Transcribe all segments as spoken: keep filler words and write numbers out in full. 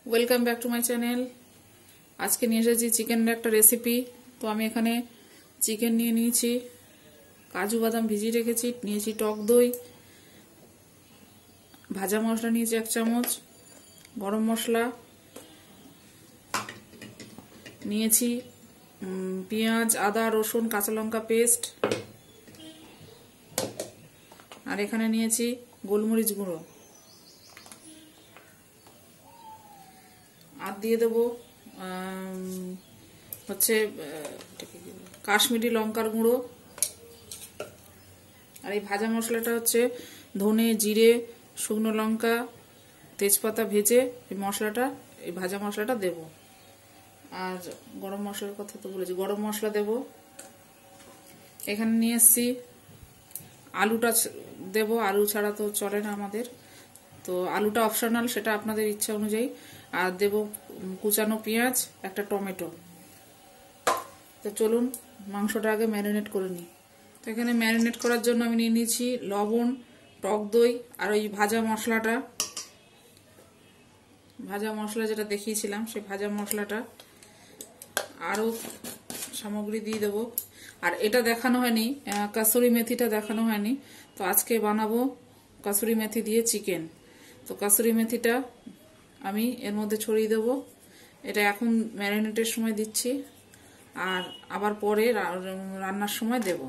Welcome back to my channel. আজকে নিয়ে এসেছি চিকেনের একটা রেসিপি। তো আমি এখানে চিকেন নিয়ে নিয়েছি, কাজু বাদাম ভিজিয়ে রেখেছি, নিয়েছি টক দই, ভাজা মশলা নিয়েছি এক চামচ, গরম মশলা নিয়েছি, পেঁয়াজ, আদা, রসুন, কাঁচা লঙ্কা পেস্ট, আর এখানে নিয়েছি গোলমরিচ গুঁড়ো। আর দিয়ে দেবো হচ্ছে কাশ্মীরি লঙ্কার গুঁড়ো। আর এই ভাজা মশলাটা হচ্ছে ধনে, জিরে, শুকনো লঙ্কা, তেজপাতা ভেজে এই মশলাটা, এই ভাজা মশলাটা দেব। আর গরম মশলার কথা তো বলেছি, গরম মশলা দেব। এখানে নিয়ে এসছি আলুটা দেব, আলু ছাড়া তো চলে না আমাদের, তো আলুটা অপশনাল, সেটা আপনাদের ইচ্ছা অনুযায়ী। আর দেব কুচানো পেঁয়াজ, একটা টমেটো। তো চলুন মাংসটা আগে ম্যারিনেট করে নিই। তো এখানে ম্যারিনেট করার জন্য আমি নিয়ে নিয়েছি লবণ, টক দই, আর ওই ভাজা মশলাটা, ভাজা মশলা যেটা দেখিয়েছিলাম সেই ভাজা মশলাটা, আরও সামগ্রী দিয়ে দেবো। আর এটা দেখানো হয়নি, কাসুরি মেথিটা দেখানো হয়নি, তো আজকে বানাবো কাসুরি মেথি দিয়ে চিকেন। তো কাসুরি মেথিটা আমি এর মধ্যে ছড়িয়ে দেবো। এটা এখন ম্যারিনেটের সময় দিচ্ছি, আর আবার পরে রান্নার সময় দেব।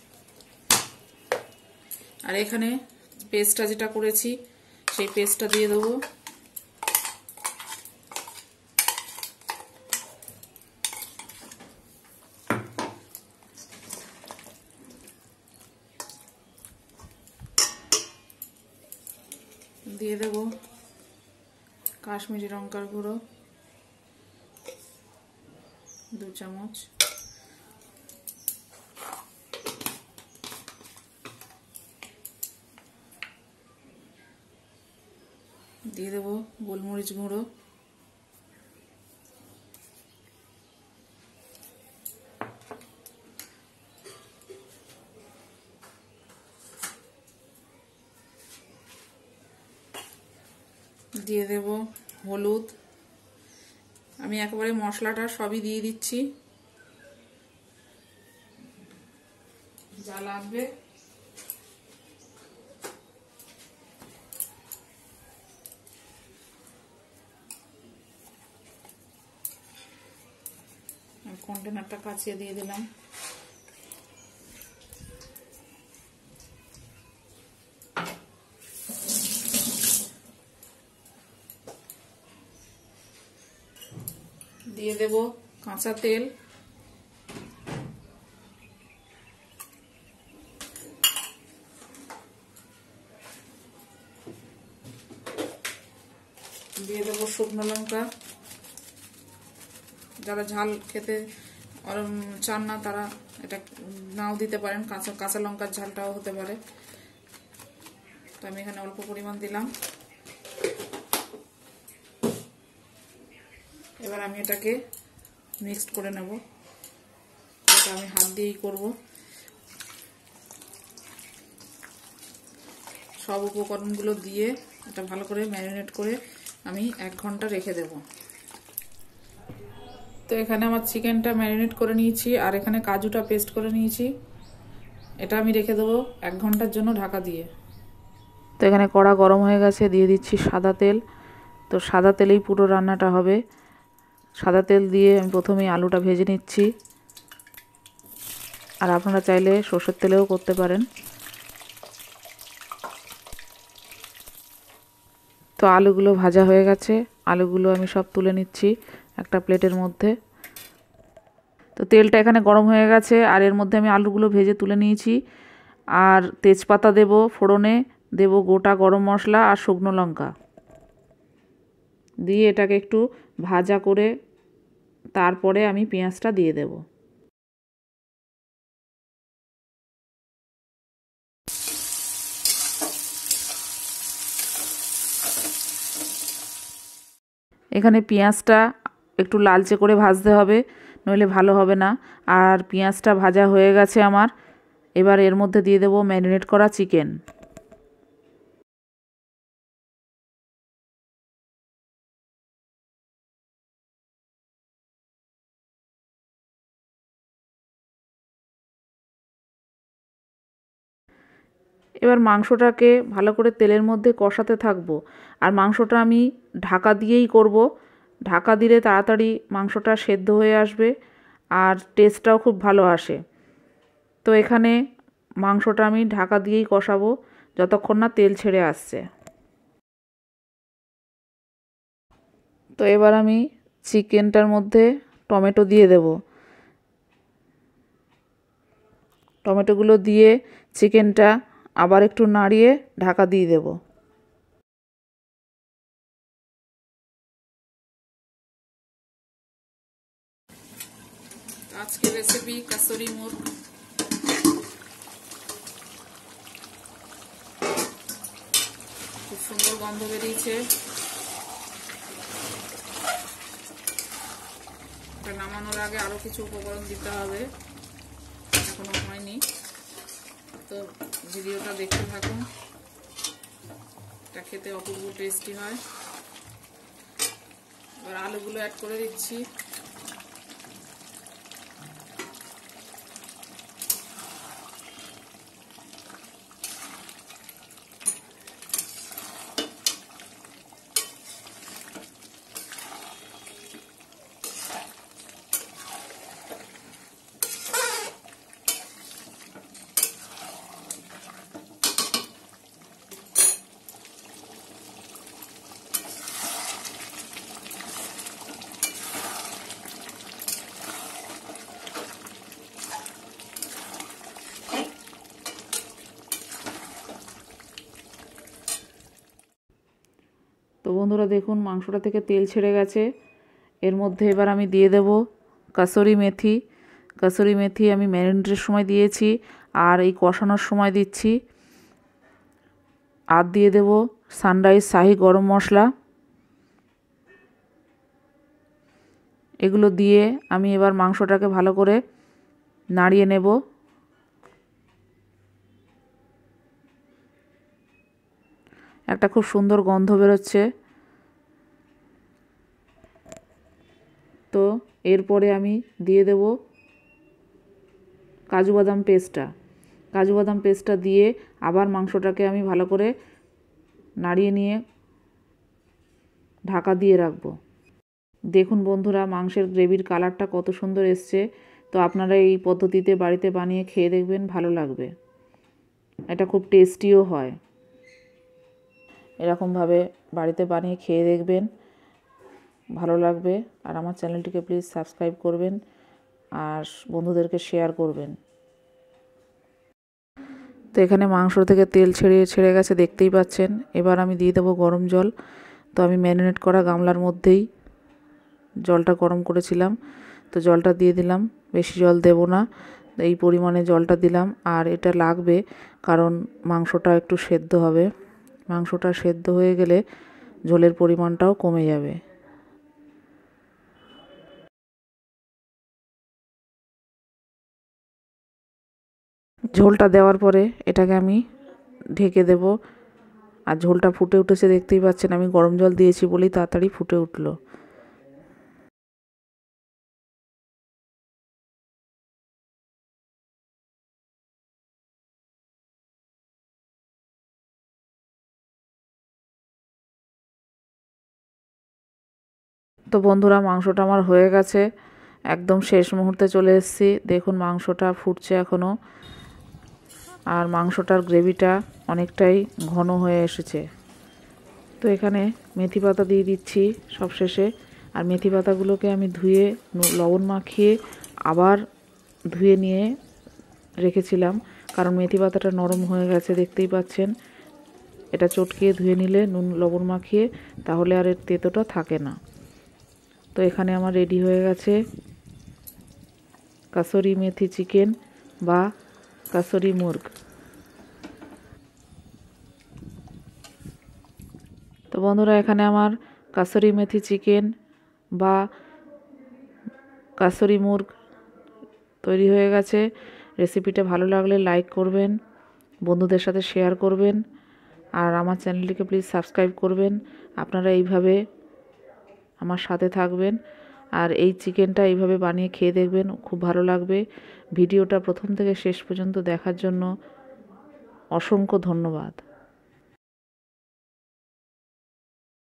আর এখানে পেস্টটা যেটা করেছি সেই পেস্টটা দিয়ে দেবো। দিয়ে দেব কাশ্মীরি লঙ্কার গুঁড়ো দু চামচ, দিয়ে দেব গোলমরিচ গুঁড়ো, দিয়ে দেব হলুদ। আমি একেবারে মশলাটা সবই দিয়ে দিচ্ছি যা লাগবে। কন্টেনারটা কাচিয়ে দিয়ে দিলাম। দিয়ে দেব কাঁচা তেল, দিয়ে দেব শুকনো লঙ্কা। যারা ঝাল খেতে চান না তারা এটা নাও দিতে পারেন, কাঁচা কাঁচা লঙ্কার ঝালটাও হতে পারে। তো আমি এখানে অল্প পরিমাণ দিলাম। এবার আমি এটাকে মিক্সড করে নেব। এটা আমি হাত দিয়েই করব। সব উপকরণগুলো দিয়ে এটা ভালো করে ম্যারিনেট করে আমি এক ঘন্টা রেখে দেব। তো এখানে আমার চিকেনটা ম্যারিনেট করে নিয়েছি, আর এখানে কাজুটা পেস্ট করে নিয়েছি। এটা আমি রেখে দেবো এক ঘন্টার জন্য ঢাকা দিয়ে। তো এখানে কড়া গরম হয়ে গেছে, দিয়ে দিচ্ছি সাদা তেল। তো সাদা তেলেই পুরো রান্নাটা হবে। সাদা তেল দিয়ে আমি প্রথমেই আলুটা ভেজে নিচ্ছি, আর আপনারা চাইলে সরষের তেলেও করতে পারেন। তো আলুগুলো ভাজা হয়ে গেছে, আলুগুলো আমি সব তুলে নিচ্ছি একটা প্লেটের মধ্যে। তো তেলটা এখানে গরম হয়ে গেছে, আর এর মধ্যে আমি আলুগুলো ভেজে তুলে নিয়েছি। আর তেজপাতা দেব ফোড়নে, দেব গোটা গরম মশলা আর শুকনো লঙ্কা দিয়ে এটাকে একটু ভাজা করে তারপরে আমি পেঁয়াজটা দিয়ে দেব। এখানে পেঁয়াজটা একটু লালচে করে ভাজতে হবে, নইলে ভালো হবে না। আর পেঁয়াজটা ভাজা হয়ে গেছে আমার। এবার এর মধ্যে দিয়ে দেব ম্যারিনেট করা চিকেন। এবার মাংসটাকে ভালো করে তেলের মধ্যে কষাতে থাকবো। আর মাংসটা আমি ঢাকা দিয়েই করব। ঢাকা দিলে তাড়াতাড়ি মাংসটা সেদ্ধ হয়ে আসবে আর টেস্টটাও খুব ভালো আসে। তো এখানে মাংসটা আমি ঢাকা দিয়েই কষাবো যতক্ষণ না তেল ছেড়ে আসছে। তো এবার আমি চিকেনটার মধ্যে টমেটো দিয়ে দেব। টমেটোগুলো দিয়ে চিকেনটা আবার একটু নাড়িয়ে ঢাকা দিয়ে দেব। আজকের রেসিপি কাসুরি মুর্গ। খুব সুন্দর গন্ধ বেরিয়েছে। নামানোর আগে আরো কিছু উপকরণ দিতে হবে, এখনো হয়নি। তো ভিডিওটা দেখতে থাকুন, এটা খেতে অপূর্ব টেস্টি হয়। এবার আলুগুলো অ্যাড করে দিচ্ছি। তো বন্ধুরা দেখুন মাংসটা থেকে তেল ছেড়ে গেছে। এর মধ্যে এবার আমি দিয়ে দেব কাসুরি মেথি। কাসুরি মেথি আমি ম্যারিনেটের সময় দিয়েছি আর এই কষানোর সময় দিচ্ছি। আর দিয়ে দেব সানরাইজ শাহি গরম মশলা। এগুলো দিয়ে আমি এবার মাংসটাকে ভালো করে নাড়িয়ে নেব। একটা খুব সুন্দর গন্ধ বেরোচ্ছে। তো এরপরে আমি দিয়ে দেব কাজু বাদাম পেস্টটা। কাজু বাদাম পেস্টটা দিয়ে আবার মাংসটাকে আমি ভালো করে নাড়িয়ে নিয়ে ঢাকা দিয়ে রাখবো। দেখুন বন্ধুরা মাংসের গ্রেভির কালারটা কত সুন্দর এসছে। তো আপনারা এই পদ্ধতিতে বাড়িতে বানিয়ে খেয়ে দেখবেন, ভালো লাগবে। এটা খুব টেস্টিও হয়। এরকমভাবে বাড়িতে বানিয়ে খেয়ে দেখবেন, ভালো লাগবে। আর আমার চ্যানেলটিকে প্লিজ সাবস্ক্রাইব করবেন আর বন্ধুদেরকে শেয়ার করবেন। তো এখানে মাংস থেকে তেল ছেড়ে ছেড়ে গেছে, দেখতেই পাচ্ছেন। এবার আমি দিয়ে দেবো গরম জল। তো আমি ম্যারিনেট করা গামলার মধ্যেই জলটা গরম করেছিলাম, তো জলটা দিয়ে দিলাম। বেশি জল দেব না, এই পরিমাণে জলটা দিলাম। আর এটা লাগবে কারণ মাংসটা একটু সেদ্ধ হবে। মাংসটা সেদ্ধ হয়ে গেলে ঝোলের পরিমাণটাও কমে যাবে। ঝোলটা দেওয়ার পরে এটাকে আমি ঢেকে দেব। আর ঝোলটা ফুটে উঠেছে, দেখতেই পাচ্ছেন। আমি গরম জল দিয়েছি বলেই তাড়াতাড়ি ফুটে উঠলো। তো বন্ধুরা মাংসটা আমার হয়ে গেছে, একদম শেষ মুহূর্তে চলে এসেছি। দেখুন মাংসটা ফুটছে এখনও, আর মাংসটার গ্রেভিটা অনেকটাই ঘন হয়ে এসেছে। তো এখানে মেথি পাতা দিয়ে দিচ্ছি সবশেষে। আর মেথি পাতাগুলোকে আমি ধুয়ে লবণ মাখিয়ে আবার ধুয়ে নিয়ে রেখেছিলাম, কারণ মেথি পাতাটা নরম হয়ে গেছে, দেখতেই পাচ্ছেন। এটা চটকিয়ে ধুয়ে নিলে নুন লবণ মাখিয়ে, তাহলে আর এর তেতোটা থাকে না। তো এখানে আমার রেডি হয়ে গেছে কাসুরি মেথি চিকেন বা কাসুরি মুর্গ। তো বন্ধুরা এখানে আমার কাসুরি মেথি চিকেন বা কাসুরি মুর্গ তৈরি হয়ে গেছে। রেসিপিটা ভালো লাগলে লাইক করবেন, বন্ধুদের সাথে শেয়ার করবেন, আর আমার চ্যানেলটিকে প্লিজ সাবস্ক্রাইব করবেন। আপনারা এইভাবে আমার সাথে থাকবেন আর এই চিকেনটা এইভাবে বানিয়ে খেয়ে দেখবেন, খুব ভালো লাগবে। ভিডিওটা প্রথম থেকে শেষ পর্যন্ত দেখার জন্য অসংখ্য ধন্যবাদ।